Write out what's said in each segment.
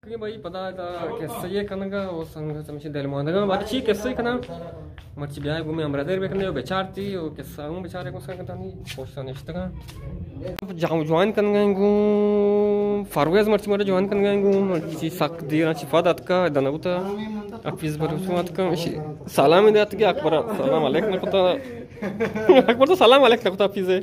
그게 뭐 이쁘다 개쓰게 가는가 오상 잠시 델모나가 마치 개쓰게 가나 마치 비아이 구메 ambrader bekne बेचारती ओ कैसा हूं बेचारे को संग नहीं पोस्टा नेस्टगा जाऊं ज्वाइन करन गएंगू फारवेज मर्ची मरे ज्वाइन करन गएंगू किसी सक दिना चिफादत का दनबुता अफिस बरुसुमत का सलाम देत के अकबर सलाम अलैकुम नकुता अकबर तो सलाम अलैकुम नकुता अफिसे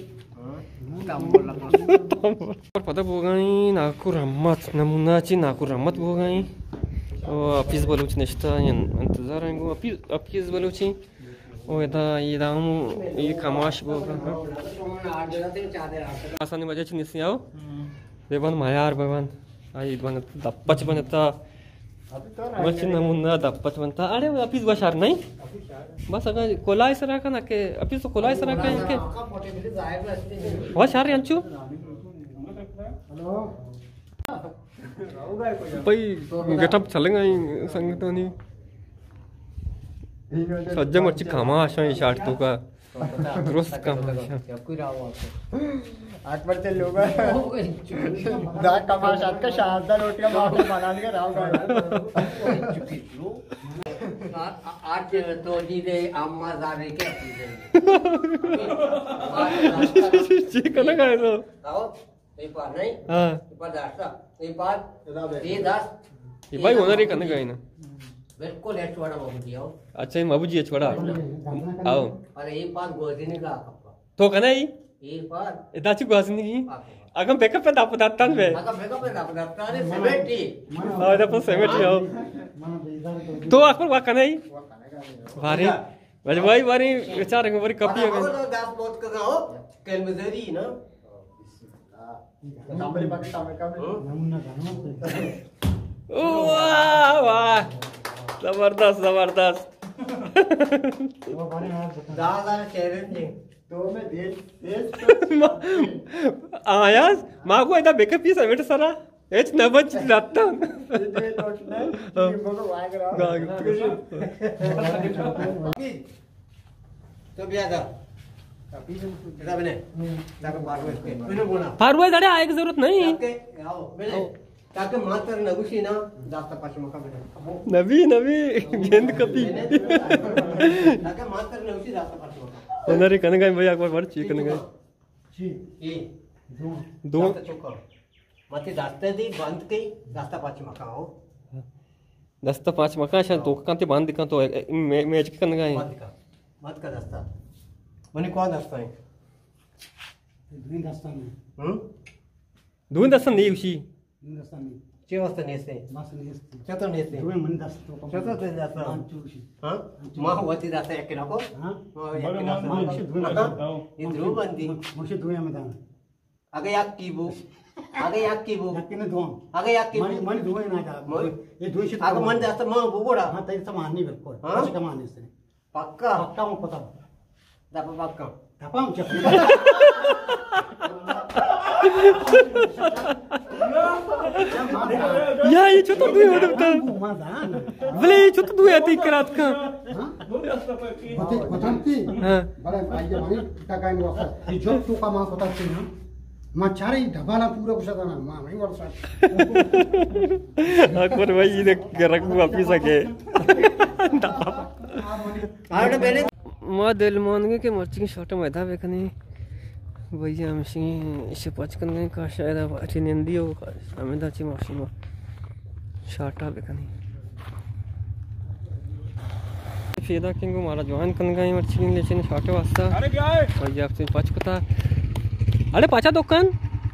pada bogai naku rahmat namuna ci naku rahmat bogai oh apis baluchi nesta yan antazar aingu apis baluchi oh eda idamu I kamash boga asani baje ci nisi ao beban mayar beban ai idban dappach banata machin namuna dappach banta are apis bashar nahi बस अगर coli सरा का ना के अभी तो coli सरा का के वो शार यांचू भाई गेटअप चलेगा संगीत नहीं सज्जा मर्ची खामा आशा ही शार्ट तो का दुरुस्त काम आठ पर चल लोगा दा कमा शाद का शानदार रोटियां बाहर बना के राव आज तो जी दे अम्मा जाने के जी कना का तो आओ ये पार नहीं हां ये पार दास्ता ये पार ये दास ये भाई होना रे कना का ना बिल्कुल है छोड़ा बाबूजी आओ अच्छा ये बाबूजी है छोड़ा आओ अरे ये पार गोदीने का तो कना ही ये पार इदाची गोसनी की अगम बैकअप पे दाप दातन बे अगम बैकअप पे दाप दातन सेवेटी हां दाप सेवेटी आओ तो अकबर वा कना ही भारी भाई भारी बेचारे को बड़ी कपी है दास बहुत कर रहा हो कल मजरी ना सामने बाकी सामने का नमूना वाह वाह जबरदस्त जबरदस्त दादा चेहरे थे तो मैं देश आयास मागो एकदा बेकअप पीस आहे बेटा सरा हेच नबच लागतं तो बियादा फारवाई झाडे आहे की जरूरत नाही ताकि मात्र नगुशी ना जास्त पाच मका नवी नवी गेंद कपी ताकि मात्र नगुशी जास्त पाच मका होणारी कनगाई भाई अकबर वर ची कनगाई ये दो चोकर मते जास्त दी बंद कई जास्त पाच मका हो दस्त पाच मका अशा तो कांते बांध का तो मैच की कनगाई मत का जास्त मने कौन जास्त आहे दोन दस्त नाही उशी चे वाजता नेसते चतुर नेसते चतुर ते जास्त हां मा होती जास्त एक नको हां ये ध्रुव बंदी मुझे दुनिया में दान आगे याक कीबो आगे याक कीबो नक्कीने दोन आगे याक कीबो मन दुवे ना जा ये दुईशी आगे मन जास्त मग बुगोडा हां तरी समान नाही बिलकुल कसं का मान असते पक्का पक्का मग पता दापा पक्का दापा आमच्या या ये छोटा दुई होता भले ये छोटा दुई आती करात का होती हां बरं पाहिजे म्हणे का काय नव्हतं ही जॉब तू का मा होता ना मा चारे ढबाला पूरा कुशादा ना मा नाही वर्षा अकबर भाई ये गरक वापिस आ गए आड़े बेले मा दिल मान के मर्ची की शॉट मैदा बेखनी भैया हमशी इसे पचकन गए का शायद अब अच्छी निंदी हो हमें दाची मौसी में शाटा बेखनी फेदा किंग मारा जवान कन गए मर्ची की लेचिन शाटे वास्ता अरे क्या है भैया आपसे पचकता अरे पाचा दुकान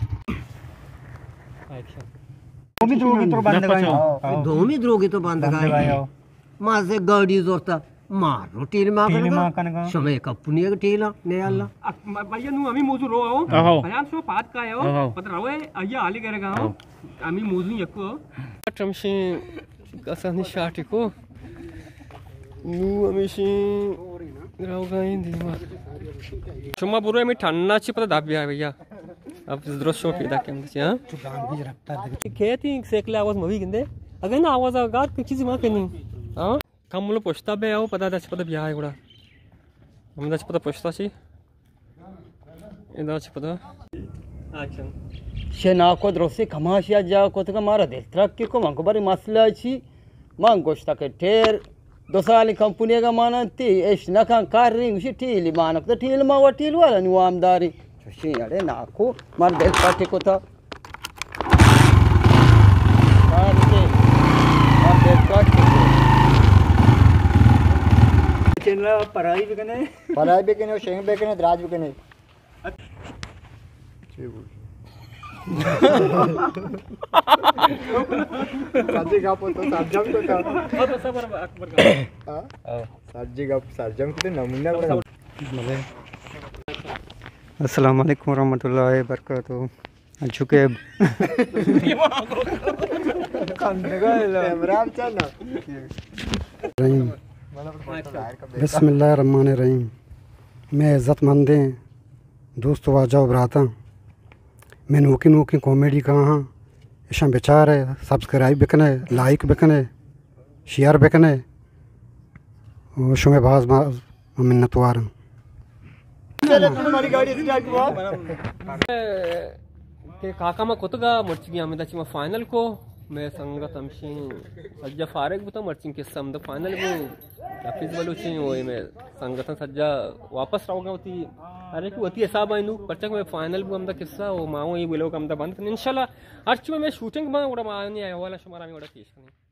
दोमी द्रोगी तो बंद गए माझे गाडी जोरता मारो टील मा कनगा समय कपुनी टील ने अल्ला भैया नु आम्ही मोजू रो आओ भयान सो पात काय हो पत्र रावे अय्या आली करे का आम्ही मोजून यको टमशी कसानी शाटी को नु आम्हीशी राव गाई दिवा क्षमा पूर्व मी ठन्नाची पता दाबी आहे भैया अब दृश्य फिदा केम छी हां खेती सेकले आवाज मवी गिंदे अगे ना आवाज गात किची मा केनी हां कमलो पोस्ता बे आओ पता दाच पता बिया है गुडा हम दाच पता पोस्ता छी ए दाच पता एक्शन शेना को द्रोसे कमाशिया जा को तो मारा दे ट्रक की को मंगो बारी मसला छी मंगोष्टा के ठेर दोसाली कंपनी का मानती एश नखा कारिंग शी टीली मानक तो टील मा व टील वाला नी आमदारी शी अरे नाको मार दे पाटे को तो मार दे पाटे चेनला पराई भी कने शेंग भी कने द्राज भी कने साजी का तो साजम को था तो सबर अकबर का हां साजी का साजम को नमूना बड़ा अस्सलाम वालेकुम रहमतुल्लाहि व बरकातहू झुके बिस्मिल्लाहिर्रहमानिर्रहीम। मैं इज़्ज़तमंद दोस्तों वाजा भ्राता मैं नोकी कॉमेडी कहा हाँ इशा बेचार है सब्सक्राइब बिकने लाइक बिकने शेयर बिकने शुमे बाज मिन्नतवार के काका मा कोतगा मर्चिंग आमे दची मा फाइनल को मैं संगत हमशी सज्जा फारेग बुता मर्चिंग के सम द फाइनल को ऑफिस वालो छी ओय में संगत सज्जा वापस रावगा होती अरे की होती हिसाब आइनु परचक में फाइनल को हमदा किस्सा ओ माओ ये बोलो हमदा बंद इंशाल्लाह हर चीज में शूटिंग में ओड़ा मा नहीं आया वाला शुमारा में ओड़ा पेश करनी